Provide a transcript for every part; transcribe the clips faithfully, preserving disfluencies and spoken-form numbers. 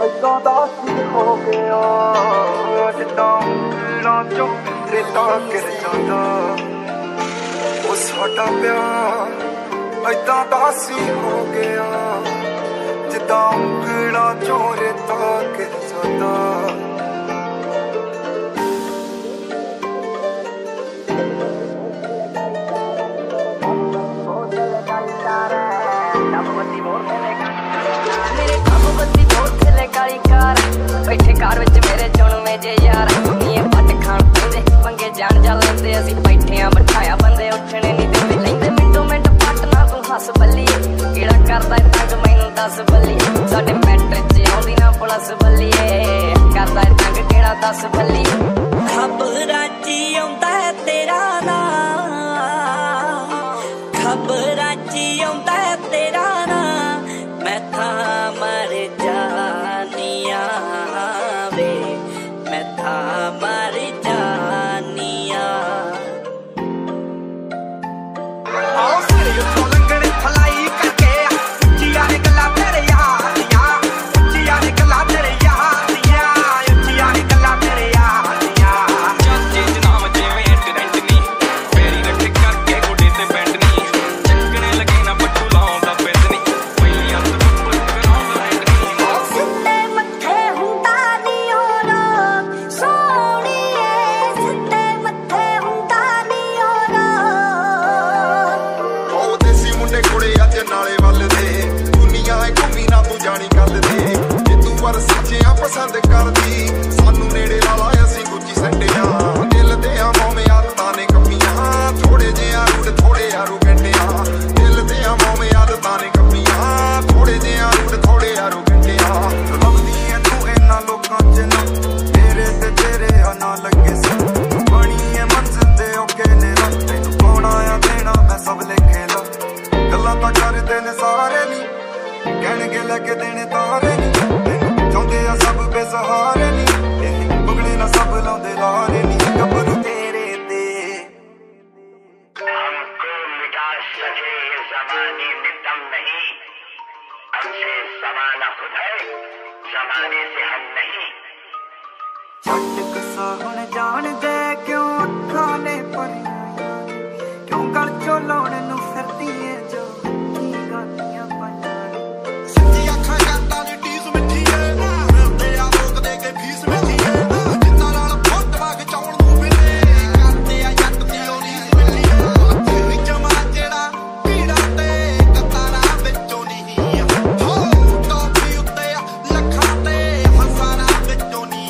ऐसा दासी हो गया जिदा ऊँगलां चों रेता गिर जांदा ओ साडा प्यार ऐसा दासी हो गया जिदा ऊँगलां चों रेता गिर जांदा। बैठे कार विच मेरे चुनवे जे यार नीए पट खाण पैंदे पंगे जान जा लैंदे असीं बैठे आ बिठाया बंदे उठने नहीं दिंदे लैंदे मिंटो मिंट पट ना तू हस बल्लीए किहड़ा करदा तंग मैनूं दस बल्लीए साडे मैट्रिक च आउंदी ना पुलिस बल्लीए करदा तंग किहड़ा दस बल्लीए खबरां च आउंदा है तेरा नाम खबरां च आउंदा है तेरा नाम मैं तां मर जानिया वे मैं था मर जानिया आओ सिर तो लंगड़े फलाई करके जिया निकला तेरे यार दिया जिया निकला तेरे यार दिया जिया निकला तेरे यार दिया चाचे जनाब जिवें ट्रेंड नी फेरी रख करके गुडे ते बैंड नी चक्कने लगे ना पट्टू लाउंदा पिंड नी पहिलियां तो कराउंदा हैंड नी सिੱਧੇ ਮੱਥੇ ਹੁੰਦਾ ਨੀ ਹੋਣਾ ਸੋਹਣੀਏ ਸਿੱਧੇ ਮੱਥੇ ਹੁੰਦਾ ਨੀ ਹੋਣਾ ਉਹ ਦੇਸੀ ਮੁੰਡੇ ਕੁੜੇ ਅੱਜ ਨਾਲੇ ਵੱਲ ਦੇ ਦੁਨੀਆ ਐ ਘੁੰਮੀ ਨਾ ਤੂੰ ਜਾਣੀ ਗੱਲ ਦੇ ਜੇ ਤੂੰ ਪਰ ਸੱਚਿਆਂ ਪਸੰਦ ਕਰਦੀ ਸਾਨੂੰ ਨੇੜੇ ਲਾ ਲਾ ਅਸੀਂ ਗੁੱਚੀ ਸੰਡਿਆਂ ਦਿਲ ਦੇ ਆ ਮੋਵੇਂ ਆਦਤਾਂ ਨੇ ਕੰਮੀਆਂ ਥੋੜੇ ਜਿਹਾ ਰੂਟ ਥੋੜੇ ਆਰੂ ਗੰਡਿਆਂ ਦਿਲ ਦੇ ਆ ਮੋਵੇਂ ਆਦਤਾਂ ਨੇ ਕੰਮੀਆਂ ਥੋੜੇ ਜਿਹਾ ਰੂਟ ਥੋੜੇ ਆਰੂ ਗੰਡਿਆਂ ਲੱਭਦੀ ਇਹਨੂੰ ਇਹਨਾਂ ਲੋਕਾਂ ਚ ਨਾ ਤੇਰੇ ਤੇ ਤੇਰੇ ਆ ਨਾ ਲੱਗੇ ਸੀ ਬਣੀ ਐ ਮੰਜ਼ਿਲ ਤੇ ਓਕੇ ਨੇ ਰਾ ਤੈਨੂੰ ਪਾਉਣਾ ਆ ਦੇਣਾ ਮੈਂ ਸਭ ਲਿਖੇ ਲਾ ਗੱਲਾਂ ਤਾਂ ਕਰਦੇ ਨੇ ਸਾਰੇ ਨੀ ਕਹਿਣਗੇ ਲੈ ਕੇ ਦੇਣੇ ਤਾਰੇ ਨੀ ਤੈਨੂੰ ਚਾਹੁੰਦੇ ਆ ਸਭ ਬੇਸਹਾਰੇ ਨੀ ਇਹ ਬਗੜੇ ਨਾ ਸਭ ਲਾਉਂਦੇ ਲਾਰੇ ਨੀ ਗੱਭਰੂ ਤੇਰੇ ਤੇ हमको मिटा सके ये ज़माने में दम नहीं हमसे ज़माना खुद है ज़माने से हम नहीं ਛੱਡ ਗੁੱਸਾ ਹੁਣ ਜਾਣਦੇ ਕਿਉਂ ਅੱਖਾਂ ਨੇ ਭਰੀਆਂ ਕਿਉਂ ਗਲ ਚੋਂ ਲਾਉਣ ਨੂੰ ਫਿਰਦੀ ਏ ਜੋ ਕੀ ਗਾਲੀਆਂ ਪਾਈਆਂ ਸਿੱਧੀ ਅੱਖਾਂ ਕਰਦਾ ਨੀ ਟੀਸ ਮਿੱਠੀ ਏ ਮਿਲਦੇ ਆ ਲੋਕ ਦੇ ਕੇ ਫੀਸ ਮਿੱਠੀ ਏ ਜਿੰਨਾਂ ਨਾਲ ਫੋਟੋਆਂ ਖਿਚਾਉਣ ਨੂੰ ਮਿਲੇ ਕਰਦੇ ਆ ਜੱਟ ਦੀ ਉਹ ਰੀਸ ਮਿਲੀ ਏ ਵਿੱਚ ਮਾ ਜਿਹੜਾ ਪੀੜਾ ਤੇ ਕਤਾਰਾਂ ਵਿੱਚੋਂ ਨਹੀਂ ਹੋ ਟੋਪੀ ਉੱਤੇ ਲੱਖਾਂ ਤੇ ਹਜ਼ਾਰਾਂ ਵਿੱਚੋਂ ਨਹੀਂ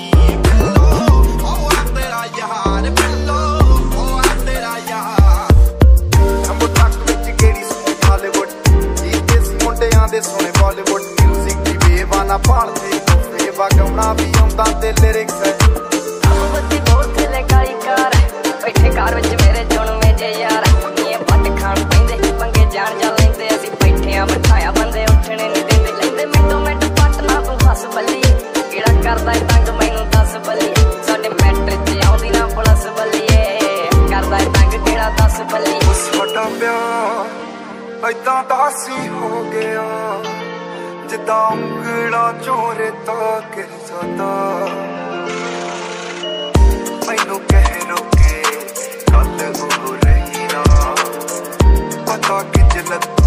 ਸੋਹਣੇ ਬਾਲੀਵੁੱਡ ਮਿਊਜ਼ਿਕ ਦੀ ਬੇਵਾਨਾ ਭਾਲਦੇ ਸੇਵਾ ਗਾਉਣਾ ਵੀ ਆਉਂਦਾ ਤੇ ਲਿਰਿਕਸ ਹੈ ਬੱਤੀ ਬਹੁਤ ਥੱਲੇ ਕਾਲੀ ਕਾਰ ਬੈਠੇ ਕਾਰ ਵਿੱਚ ਮੇਰੇ ਚੁਣਵੇਂ ਜੇ ਯਾਰ ਨੀਏ ਪੱਟ ਖਾਣ ਪੈਂਦੇ ਪੰਗੇ ਜਾਣ ਜਾ ਲੈਂਦੇ ਅਸੀਂ ਬੈਠੇ ਆ ਬਿਠਾਇਆ ਬੰਦੇ ਉਠਣੇ ਨਹੀਂ ਦਿੰਦੇ ਲੈਂਦੇ ਮਿੰਟੋ ਮਿੰਟ ਪੱਟ ਨਾ ਤੂੰ ਹੱਸ ਬੱਲੀਏ ਕਿਹੜਾ ਕਰਦਾ ਤੰਗ ਮੈਨੂੰ ਦਸ ਬੱਲੀਏ ਸਾਡੇ ਮੈਟ੍ਰਿਕ ਚ ਆਉਂਦੀ ਨਾ ਪੁਲਿਸ ਬੱਲੀਏ ਕਰਦਾ ਤੰਗ ਕਿਹੜਾ ਦਸ ਬੱਲੀਏ ਸਾਡਾ ਪਿਆਰ ऐसा दासी हो गया जिदा ऊँगलां चों रेता गिर जांदा मैनू कह रोके गल हो रही ना पता कि जलत